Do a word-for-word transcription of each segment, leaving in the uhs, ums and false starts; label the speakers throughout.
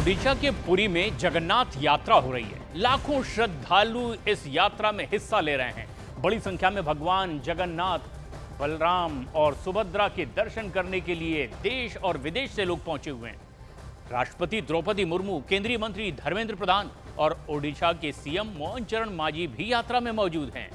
Speaker 1: ओडिशा के पुरी में जगन्नाथ यात्रा हो रही है। लाखों श्रद्धालु इस यात्रा में हिस्सा ले रहे हैं। बड़ी संख्या में भगवान जगन्नाथ, बलराम और सुभद्रा के दर्शन करने के लिए देश और विदेश से लोग पहुंचे हुए हैं। राष्ट्रपति द्रौपदी मुर्मू, केंद्रीय मंत्री धर्मेंद्र प्रधान और ओडिशा के सीएम मोहन चरण मांझी भी यात्रा में मौजूद हैं।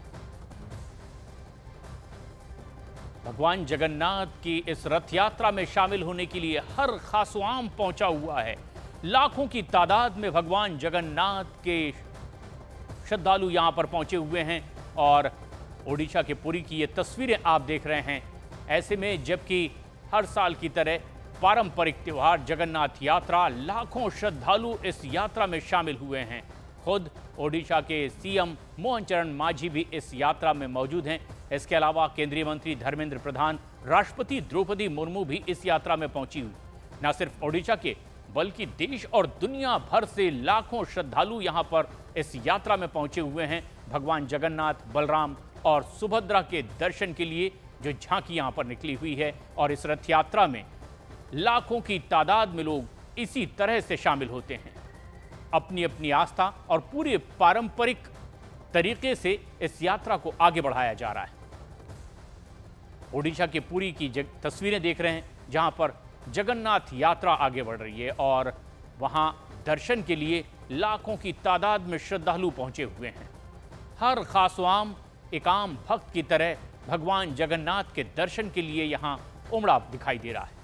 Speaker 1: भगवान जगन्नाथ की इस रथ यात्रा में शामिल होने के लिए हर खासवाम पहुंचा हुआ है। लाखों की तादाद में भगवान जगन्नाथ के श्रद्धालु यहां पर पहुंचे हुए हैं और ओडिशा के पुरी की ये तस्वीरें आप देख रहे हैं। ऐसे में जबकि हर साल की तरह पारंपरिक त्योहार जगन्नाथ यात्रा, लाखों श्रद्धालु इस यात्रा में शामिल हुए हैं। खुद ओडिशा के सीएम मोहन चरण मांझी भी इस यात्रा में मौजूद हैं। इसके अलावा केंद्रीय मंत्री धर्मेंद्र प्रधान, राष्ट्रपति द्रौपदी मुर्मू भी इस यात्रा में पहुंची हुई। न सिर्फ ओडिशा के बल्कि देश और दुनिया भर से लाखों श्रद्धालु यहां पर इस यात्रा में पहुंचे हुए हैं। भगवान जगन्नाथ, बलराम और सुभद्रा के दर्शन के लिए जो झांकी यहां पर निकली हुई है और इस रथ यात्रा में लाखों की तादाद में लोग इसी तरह से शामिल होते हैं। अपनी अपनी आस्था और पूरे पारंपरिक तरीके से इस यात्रा को आगे बढ़ाया जा रहा है। ओडिशा के पुरी की तस्वीरें देख रहे हैं, जहां पर जगन्नाथ यात्रा आगे बढ़ रही है और वहां दर्शन के लिए लाखों की तादाद में श्रद्धालु पहुंचे हुए हैं। हर खासवाम एक आम भक्त की तरह भगवान जगन्नाथ के दर्शन के लिए यहां उमड़ा दिखाई दे रहा है।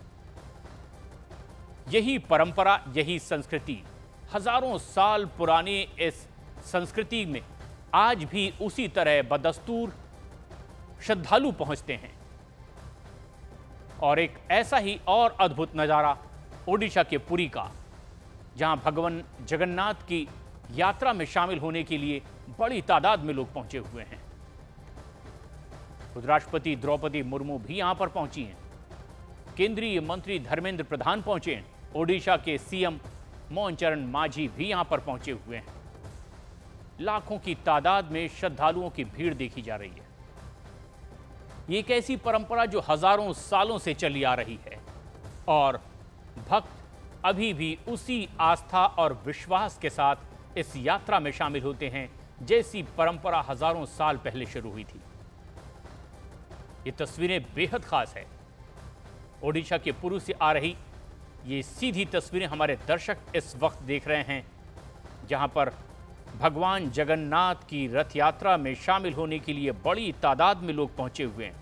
Speaker 1: यही परंपरा, यही संस्कृति, हजारों साल पुरानी इस संस्कृति में आज भी उसी तरह बदस्तूर श्रद्धालु पहुंचते हैं। और एक ऐसा ही और अद्भुत नजारा ओडिशा के पुरी का, जहां भगवान जगन्नाथ की यात्रा में शामिल होने के लिए बड़ी तादाद में लोग पहुंचे हुए हैं। खुद राष्ट्रपति द्रौपदी मुर्मू भी यहां पर पहुंची हैं। केंद्रीय मंत्री धर्मेंद्र प्रधान पहुंचे हैं। ओडिशा के सीएम मोहन चरण मांझी भी यहां पर पहुंचे हुए हैं। लाखों की तादाद में श्रद्धालुओं की भीड़ देखी जा रही है। ये एक ऐसी परंपरा जो हजारों सालों से चली आ रही है और भक्त अभी भी उसी आस्था और विश्वास के साथ इस यात्रा में शामिल होते हैं जैसी परंपरा हजारों साल पहले शुरू हुई थी। ये तस्वीरें बेहद खास है। ओडिशा के पुरी से आ रही ये सीधी तस्वीरें हमारे दर्शक इस वक्त देख रहे हैं, जहां पर भगवान जगन्नाथ की रथ यात्रा में शामिल होने के लिए बड़ी तादाद में लोग पहुंचे हुए हैं।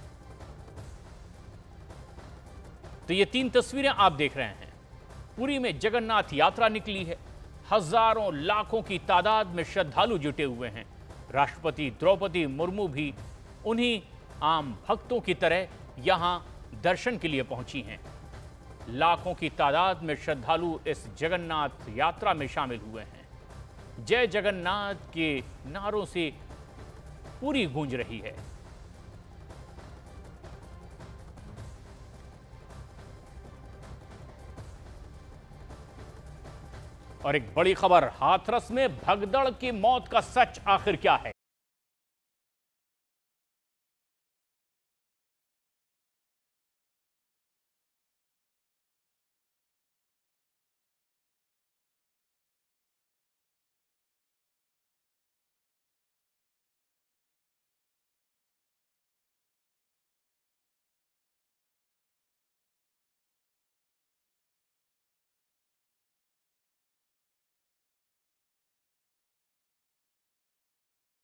Speaker 1: तो ये तीन तस्वीरें आप देख रहे हैं। पुरी में जगन्नाथ यात्रा निकली है। हजारों लाखों की तादाद में श्रद्धालु जुटे हुए हैं। राष्ट्रपति द्रौपदी मुर्मू भी उन्हीं आम भक्तों की तरह यहां दर्शन के लिए पहुंची हैं। लाखों की तादाद में श्रद्धालु इस जगन्नाथ यात्रा में शामिल हुए हैं। जय जगन्नाथ के नारों से पूरी गूंज रही है। और एक बड़ी खबर, हाथरस में भगदड़ की मौत का सच आखिर क्या है?